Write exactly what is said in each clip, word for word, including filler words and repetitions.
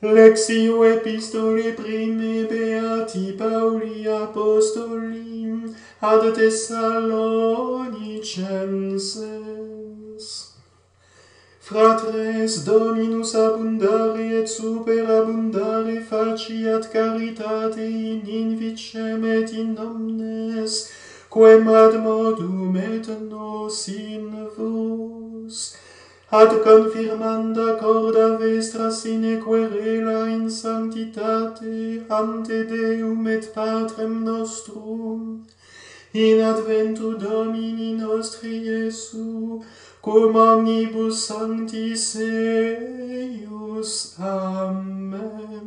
Lectio epistolae prime beati Pauli apostoli ad Thessalonicenses. Fratres, Dominus abundare et superabundare faciat caritate in invicem et in omnes, quem ad modum et nos in vos, ad confirmanda corda vestra sine querela in sanctitate ante Deum et Patrem nostrum, in adventu Domini nostri Iesu, cum omnibus sanctis eius. Amen.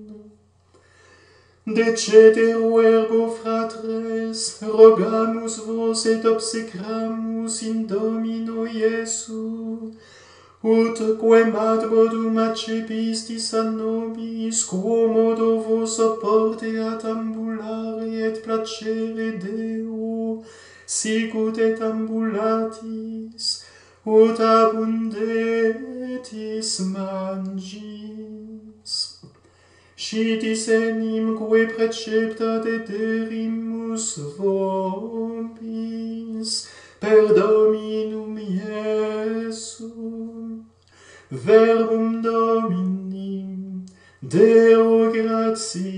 De cetero ergo, fratres, rogamus vos et obsecramus in Domino Iesu, ut quem ad modum accepistis a nobis, quomodo vos opporteat ambulare et placere Deo, sicut et ambulatis, ut abundetis mangis. Scitis enimque precepta dederimus vobis, per Dominum Iesum. Verbum Domini, Deo gratias.